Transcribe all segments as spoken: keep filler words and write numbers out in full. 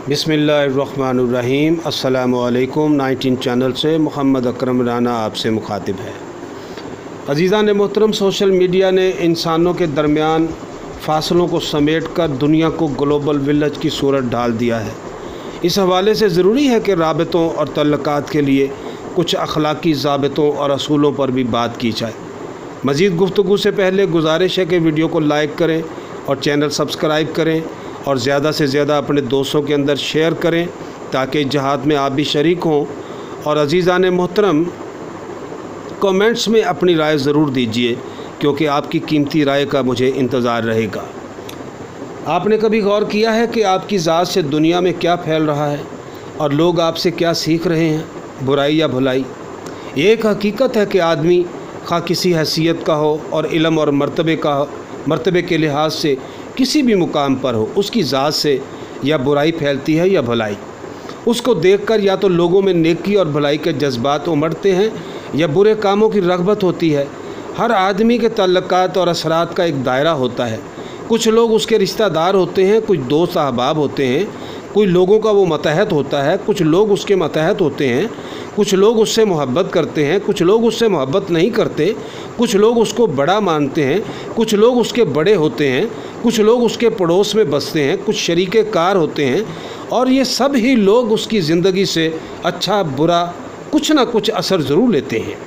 बिस्मिल्लाहिर्रहमानिर्रहीम। अस्सलामु अलैकुम। नाइनटीन चैनल से मोहम्मद अकरम राना आपसे मुखातिब है। अज़ीज़ान मोहतरम, सोशल मीडिया ने इंसानों के दरमियान फ़ासलों को समेट कर दुनिया को ग्लोबल विलेज की सूरत ढाल दिया है। इस हवाले से ज़रूरी है कि राबतों और तल्लुकात के लिए कुछ अखलाकी ज़ाबितों और असूलों पर भी बात की जाए। मज़ीद गुफ्तगू से पहले गुजारिश है कि वीडियो को लाइक करें और चैनल सब्सक्राइब करें और ज़्यादा से ज़्यादा अपने दोस्तों के अंदर शेयर करें ताकि जहाद में आप भी शरीक हों। और अज़ीज़ान मोहतरम, कमेंट्स में अपनी राय ज़रूर दीजिए क्योंकि आपकी कीमती राय का मुझे इंतज़ार रहेगा। आपने कभी गौर किया है कि आपकी ज़ात से दुनिया में क्या फैल रहा है और लोग आपसे क्या सीख रहे हैं, बुराई या भलाई? ये एक हकीकत है कि आदमी खा किसी हैसियत का हो और इल्म और मर्तबे का मर्तबे के लिहाज से किसी भी मुकाम पर हो, उसकी ज़ात से या बुराई फैलती है या भलाई। उसको देखकर या तो लोगों में नेकी और भलाई के जज्बात उमड़ते हैं या बुरे कामों की रग़बत होती है। हर आदमी के तल्लुकात और असरात का एक दायरा होता है। कुछ लोग उसके रिश्तेदार होते हैं, कुछ दोस्त अहबाब होते हैं, कोई लोगों का वो मतहत होता है, कुछ लोग उसके मतहत होते हैं, कुछ लोग उससे मोहब्बत करते हैं, कुछ लोग उससे मोहब्बत नहीं करते, कुछ लोग उसको बड़ा मानते हैं, कुछ लोग उसके बड़े होते हैं, कुछ लोग उसके पड़ोस में बसते हैं, कुछ शरीके कार होते हैं। और ये सब ही लोग उसकी ज़िंदगी से अच्छा बुरा कुछ ना कुछ असर ज़रूर लेते हैं।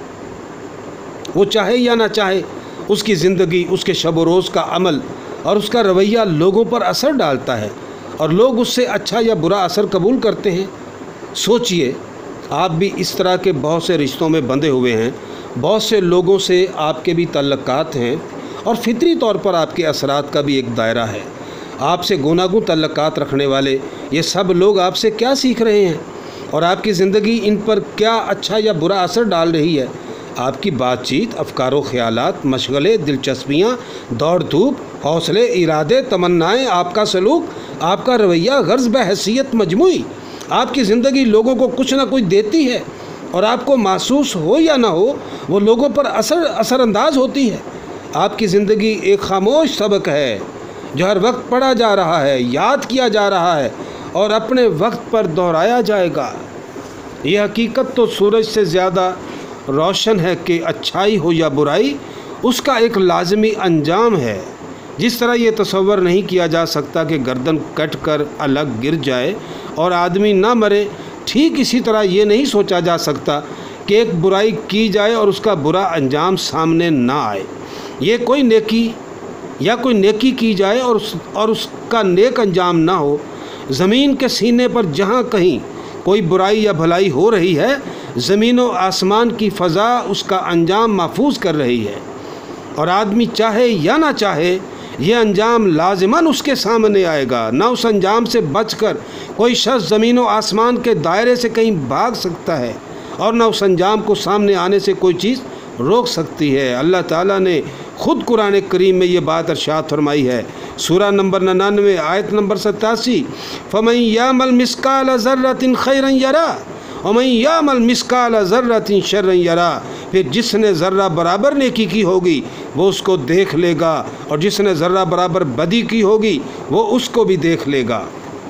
वो चाहे या ना चाहे, उसकी ज़िंदगी, उसके शब व रोज़ का अमल और उसका रवैया लोगों पर असर डालता है और लोग उससे अच्छा या बुरा असर कबूल करते हैं। सोचिए, आप भी इस तरह के बहुत से रिश्तों में बंधे हुए हैं, बहुत से लोगों से आपके भी तल्लुकात हैं और फितरी तौर पर आपके असरात का भी एक दायरा है। आपसे गुनागुन तल्लुकात रखने वाले ये सब लोग आपसे क्या सीख रहे हैं और आपकी ज़िंदगी इन पर क्या अच्छा या बुरा असर डाल रही है? आपकी बातचीत, अफकार व ख़यालात, मशगले, दिलचस्पियाँ, दौड़ धूप, हौसले, इरादे, तमन्नाएँ, आपका सलूक, आपका रवैया, गर्ज़ बहैसियत मजमूई आपकी ज़िंदगी लोगों को कुछ ना कुछ देती है और आपको महसूस हो या ना हो वो लोगों पर असर असरअंदाज होती है। आपकी ज़िंदगी एक खामोश सबक है जो हर वक्त पढ़ा जा रहा है, याद किया जा रहा है और अपने वक्त पर दोहराया जाएगा। ये हकीकत तो सूरज से ज़्यादा रोशन है कि अच्छाई हो या बुराई, उसका एक लाजमी अंजाम है। जिस तरह ये तसव्वुर नहीं किया जा सकता कि गर्दन कट कर अलग गिर जाए और आदमी ना मरे, ठीक इसी तरह ये नहीं सोचा जा सकता कि एक बुराई की जाए और उसका बुरा अंजाम सामने ना आए। ये कोई नेकी या कोई नेकी की जाए और उस और उसका नेक अंजाम ना हो। ज़मीन के सीने पर जहाँ कहीं कोई बुराई या भलाई हो रही है, ज़मीन व आसमान की फ़ज़ा उसका अंजाम महफूज कर रही है और आदमी चाहे या ना चाहे ये अंजाम लाजिमन उसके सामने आएगा। ना उस अंजाम से बचकर कोई शख्स ज़मीन व आसमान के दायरे से कहीं भाग सकता है और ना उस अंजाम को सामने आने से कोई चीज़ रोक सकती है। अल्लाह ताला ने ख़ुद कुरान करीम में ये बात इरशाद फरमाई है, सूरा नंबर निन्यानवे आयत नंबर सतासी, फमन यामल मिस्काल ज़र्रतिन खैरन यरा वमन यामल मिस्काल ज़र्रतिन शर्रन यरा। फिर जिसने ज़र्रा बराबर नेकी की होगी वो उसको देख लेगा और जिसने ज़र्रा बराबर बदी की होगी वो उसको भी देख लेगा।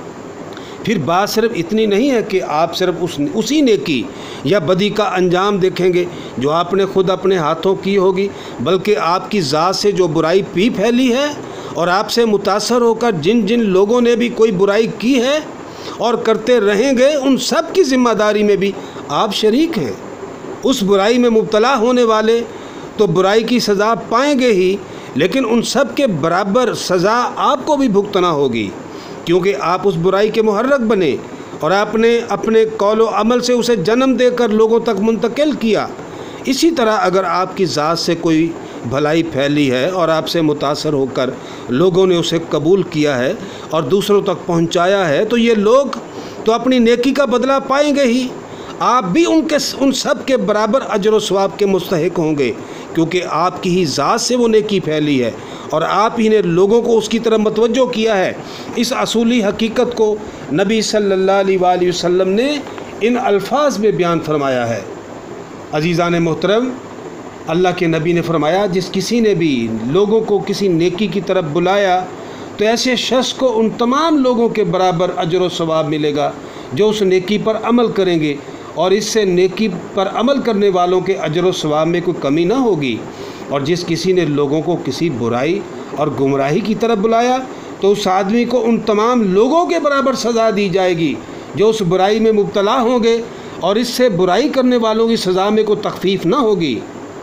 फिर बात सिर्फ इतनी नहीं है कि आप सिर्फ उस उसी नेकी या बदी का अंजाम देखेंगे जो आपने खुद अपने हाथों की होगी, बल्कि आपकी ज़ात से जो बुराई पी फैली है और आपसे मुतासर होकर जिन जिन लोगों ने भी कोई बुराई की है और करते रहेंगे, उन सब की ज़िम्मेदारी में भी आप शरीक हैं। उस बुराई में मुब्तला होने वाले तो बुराई की सज़ा पाएंगे ही, लेकिन उन सब के बराबर सज़ा आपको भी भुगतना होगी क्योंकि आप उस बुराई के मुहर्रक बने और आपने अपने कौल व अमल से उसे जन्म देकर लोगों तक मुंतकिल किया। इसी तरह अगर आपकी ज़ात से कोई भलाई फैली है और आपसे मुतासर होकर लोगों ने उसे कबूल किया है और दूसरों तक पहुंचाया है, तो ये लोग तो अपनी नेकी का बदला पाएंगे ही। आप भी उनके उन सब के बराबर अजर व सवाब के मुस्तहिक होंगे क्योंकि आपकी ही ज़ात से वो नेकी फैली है और आप ही ने लोगों को उसकी तरफ मतवज्जो किया है। इस असूली हकीकत को नबी सल्लल्लाहु अलैहि वसल्लम ने इन अल्फाज में बयान फरमाया है। अज़ीज़ान मोहतरम, अल्लाह के नबी ने फरमाया, जिस किसी ने भी लोगों को किसी नेकी की तरफ बुलाया तो تو ایسے شخص کو ان تمام لوگوں کے برابر اجر و ثواب ملے گا جو اس نیکی پر عمل کریں گے، اور اس سے نیکی پر عمل کرنے والوں کے اجر و ثواب میں کوئی کمی نہ ہوگی۔ اور جس کسی نے لوگوں کو کسی برائی اور گمراہی کی طرف بلایا تو اس آدمی کو ان تمام لوگوں کے برابر سزا دی جائے گی جو اس برائی میں مبتلا ہوں گے، اور اس سے برائی کرنے والوں کی سزا میں کوئی تخفیف نہ ہوگی۔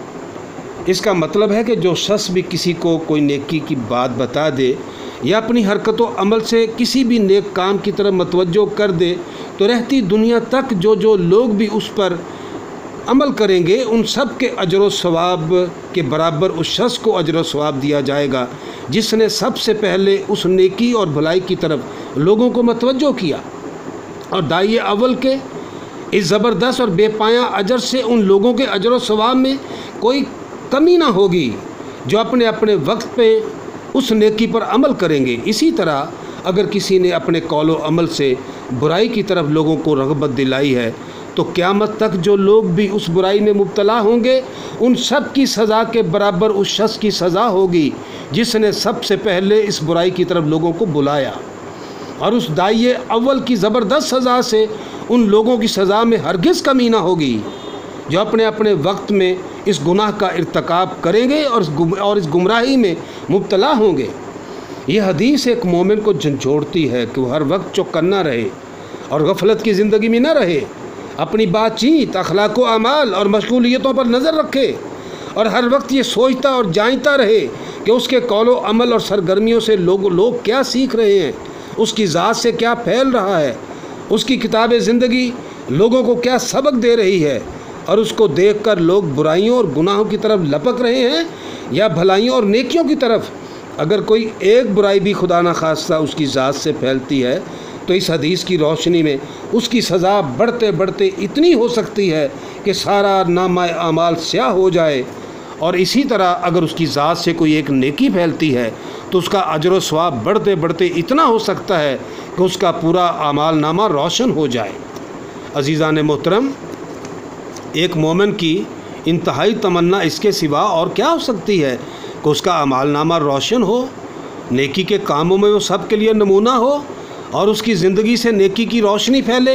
اس کا مطلب ہے کہ جو شخص بھی کسی کو کوئی نیکی کی بات بتا دے یا اپنی حرکت و عمل سے کسی بھی نیک کام کی طرف متوجہ کر دے تو رہتی دنیا تک جو جو لوگ بھی اس پر عمل کریں گے ان سب کے اجر و ثواب کے برابر اس شخص کو اجر و ثواب دیا جائے گا جس نے سب سے پہلے اس نیکی اور بھلائی کی طرف لوگوں کو متوجہ کیا۔ اور داعی اول کے اس زبردست اور بے پایہ اجر سے ان لوگوں کے اجر و ثواب میں کوئی کمی نہ ہوگی جو اپنے اپنے وقت پہ اس نیکی پر عمل کریں گے۔ اسی طرح اگر کسی نے اپنے قول و عمل سے برائی کی طرف لوگوں کو رغبت دلائی ہے تو قیامت تک جو لوگ بھی اس برائی میں مبتلا ہوں گے ان سب کی سزا کے برابر اس شخص کی سزا ہوگی جس نے سب سے پہلے اس برائی کی طرف لوگوں کو بلایا، اور اس داعی اول کی زبردست سزا سے ان لوگوں کی سزا میں ہرگز کمی نہ ہوگی جو اپنے اپنے وقت میں اس گناہ کا ارتکاب کریں گے اور اس گم اور اس گمراہی میں مبتلا ہوں گے۔ یہ حدیث ایک مومن کو جھنجھوڑتی ہے کہ وہ ہر وقت چوکنا رہے اور غفلت کی زندگی میں نہ رہے، اپنی بات چیت، اخلاق و اعمال اور مشغولیتوں پر نظر رکھے، اور ہر وقت یہ سوچتا اور جانتا رہے کہ اس کے قول و عمل اور سرگرمیوں سے لوگ لوگ کیا سیکھ رہے ہیں، اس کی ذات سے کیا پھیل رہا ہے، اس کی کتاب زندگی لوگوں کو کیا سبق دے رہی ہے، اور اس کو دیکھ کر لوگ برائیوں اور گناہوں کی طرف لپک رہے ہیں یا بھلائیوں اور نیکیوں کی طرف۔ اگر کوئی ایک برائی بھی خدا نخواستہ اس کی ذات سے پھیلتی ہے تو اس حدیث کی روشنی میں اس کی سزا بڑھتے بڑھتے اتنی ہو سکتی ہے کہ سارا نامہ اعمال سیاہ ہو جائے، اور اسی طرح اگر اس کی ذات سے کوئی ایک نیکی پھیلتی ہے تو اس کا اجر و ثواب بڑھتے بڑھتے اتنا ہو سکتا ہے کہ اس کا پورا اعمال نامہ روشن ہو جائے۔ عزیزان محترم، ایک مومن کی انتہائی تمنا اس کے سوا اور کیا ہو سکتی ہے کہ اس کا اعمال نامہ روشن ہو، نیکی کے کاموں میں وہ سب کے لیے نمونہ ہو اور اس کی زندگی سے نیکی کی روشنی پھیلے۔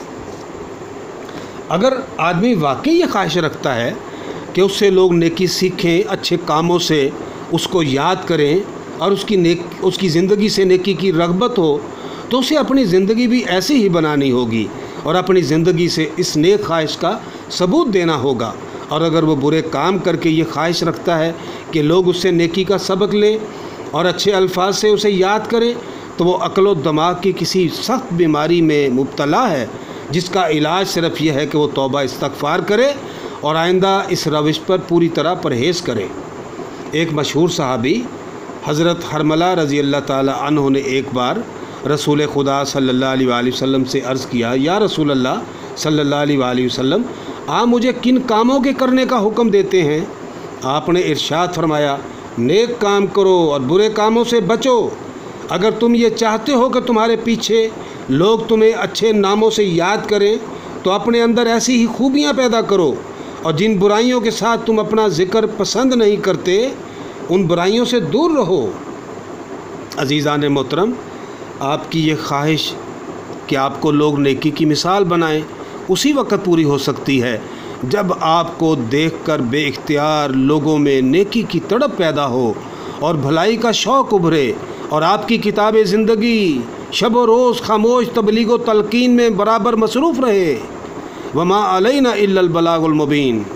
اگر آدمی واقعی یہ خواہش رکھتا ہے کہ اس سے لوگ نیکی سیکھیں، اچھے کاموں سے اس کو یاد کریں اور اس کی نیک اس کی زندگی سے نیکی کی رغبت ہو تو اسے اپنی زندگی بھی ایسی ہی بنانی ہوگی اور اپنی زندگی سے اس نیک خواہش کا ثبوت دینا ہوگا۔ اور اگر وہ برے کام کر کے یہ خواہش رکھتا ہے کہ لوگ اس سے نیکی کا سبق لیں اور اچھے الفاظ سے اسے یاد کریں تو وہ عقل و دماغ کی کسی سخت بیماری میں مبتلا ہے جس کا علاج صرف یہ ہے کہ وہ توبہ استغفار کرے اور آئندہ اس روش پر پوری طرح پرہیز کرے۔ ایک مشہور صحابی حضرت حرملہ رضی اللہ تعالی عنہ نے ایک بار رسول خدا صلی اللہ علیہ وآلہ وسلم سے عرض کیا، یا رسول اللہ صلی اللہ علیہ وآلہ وسلم، آپ مجھے کن کاموں کے کرنے کا حکم دیتے ہیں؟ آپ نے ارشاد فرمایا، نیک کام کرو اور برے کاموں سے بچو۔ اگر تم یہ چاہتے ہو کہ تمہارے پیچھے لوگ تمہیں اچھے ناموں سے یاد کریں تو اپنے اندر ایسی ہی خوبیاں پیدا کرو، اور جن برائیوں کے ساتھ تم اپنا ذکر پسند نہیں کرتے ان برائیوں سے دور رہو۔ عزیزان محترم، آپ کی یہ خواہش کہ آپ کو لوگ نیکی کی مثال بنائیں اسی وقت پوری ہو سکتی ہے جب آپ کو دیکھ کر بے اختیار لوگوں میں نیکی کی تڑپ پیدا ہو اور بھلائی کا شوق ابھرے، اور آپ کی کتاب زندگی شب و روز خاموش تبلیغ و تلقین میں برابر مصروف رہے۔ وما علینا الا البلاغ المبین۔